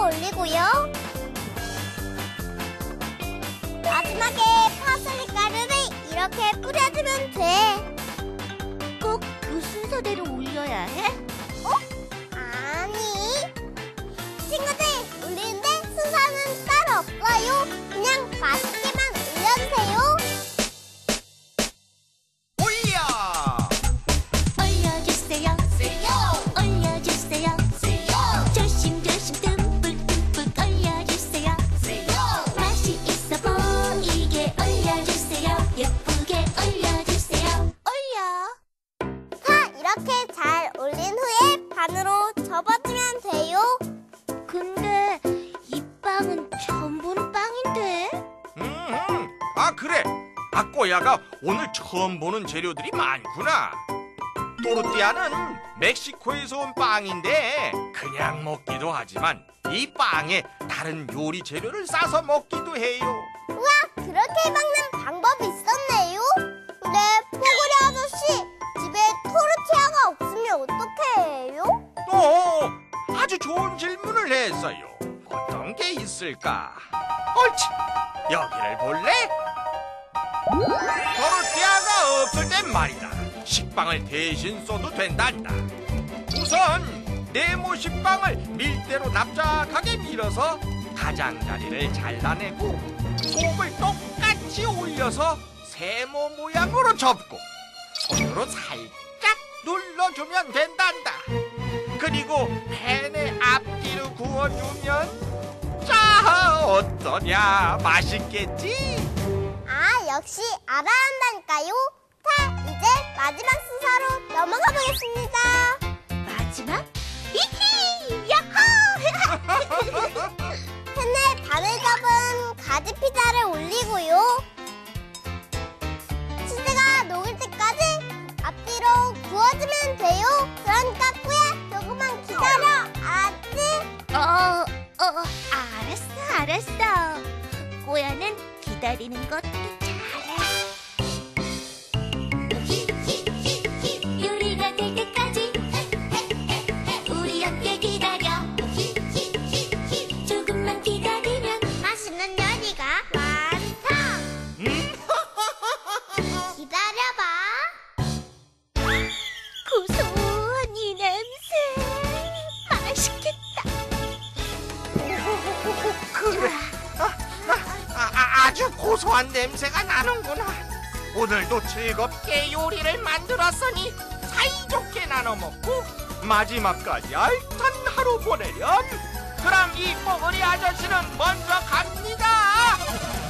올리고요. 마지막에 파슬리 가루를 이렇게 뿌려주면 돼. 꼭 그 순서대로 올려야 해? 아니, 친구들, 올리는데 순서는 따로 없어요. 그냥 맛있게만 올려주세요. 올려주세요. 올려주세요. 조심조심 듬뿍듬뿍 올려주세요. 맛이 있어 보이게 올려주세요. 예쁘게 올려주세요. 자, 이렇게 잘 올린 후에 반으로 접어주면 돼요. 근데 이 빵은 처음 보는 빵인데? 아, 그래. 꼬야가 오늘 처음 보는 재료들이 많구나. 또르띠아는 멕시코에서 온 빵인데 그냥 먹기도 하지만 이 빵에 다른 요리 재료를 싸서 먹기도 해요. 우와, 그렇게 먹는 방법이 있었네요. 근데 포구리 아저씨, 집에 토르티아가 없으면 어떻게 해요? 아주 좋은 질문을 했어요. 어떤 게 있을까? 옳지, 여기를 볼래? 토르티아가 없을 땐 말이다, 식빵을 대신 써도 된단다. 우선 네모식빵을 밀대로 납작하게 밀어서 가장자리를 잘라내고 속을 똑같이 올려서 세모 모양으로 접고 손으로 살짝 눌러주면 된단다. 그리고 팬에 앞뒤로 구워주면 자, 어떠냐? 맛있겠지? 아, 역시 알아야 한다니까요. 자, 이제 마지막 순서로 넘어가 보겠습니다. 마지막? 히히! 야호! 팬에 반을 접은 가지 피자를 올리고요. 치즈가 녹을 때까지 앞뒤로 구워주면 돼요. 그러니까 꾸야, 조금만 기다려. 알았지? 알았어. 꼬야는 기다리는 것도 잘해. 요리가 될 때까지 우리 함께 기다려. 조금만 기다리면 맛있는 요리가 완성! 기다려봐. 고소한 이 냄새 맛있겠다. 그래, 아주 고소한 냄새가 나는구나. 오늘도 즐겁게 요리를 만들었으니 사이좋게 나눠 먹고 마지막까지 알찬 하루 보내렴. 그럼 이 뽀글이 아저씨는 먼저 갑니다.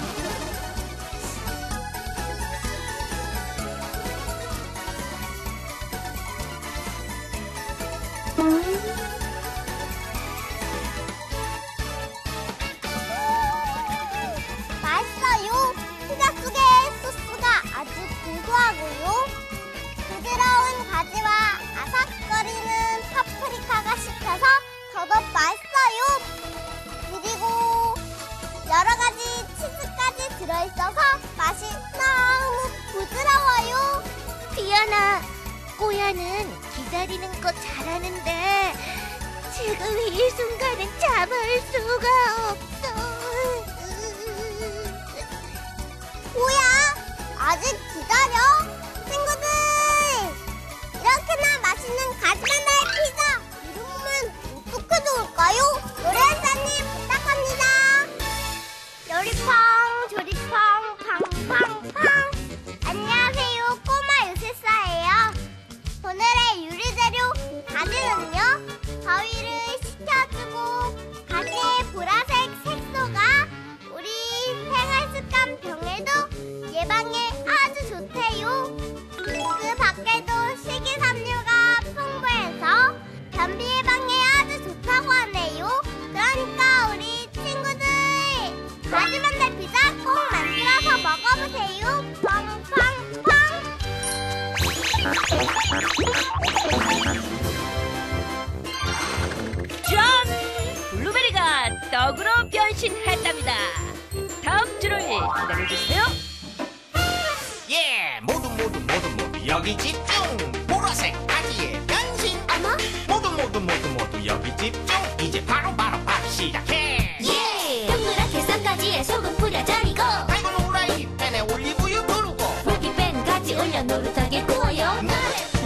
맛있어요. 피자 속의 소스가 아주 고소하고요. 부드러운 가지와 아삭거리는 파프리카가 씹혀서 더더 맛있어요. 그리고 여러 가지 치즈까지 들어있어서 맛이 너무 부드러워요. 디아나, 꼬야는 기다리는 거 잘하는데 지금 이 순간은 참을 수가 없어. 뭐야? 아직 기다려? 친구들! 이렇게나 맛있는 가지만날 피자! 이름은 어떻게 좋을까요? 요리연사님 부탁합니다. 요리팡, 조리팡, 팡팡팡. 안녕하세요. 꼬마 요새사예요. 오늘의 요리재료 가지는요, 더위를 식혀주고 가지의 보라색 색소가 우리 생활 습관 병에도 예방에 아주 좋대요. 그 밖에도 식이섬유가 풍부해서 변비 예방에 아주 좋다고 하네요. 그러니까 우리 친구들 가지 만날 피자 꼭 만들어서 먹어보세요. 팡팡팡. 짠! 블루베리가 떡으로 변신했답니다. 다음 줄을 기다려주세요. 예, 모두 여기 집중. 보라색 가지의 변신. 어머? 모두 여기 집중. 이제 바로 시작해. 같이 올려 노릇하게 구워요.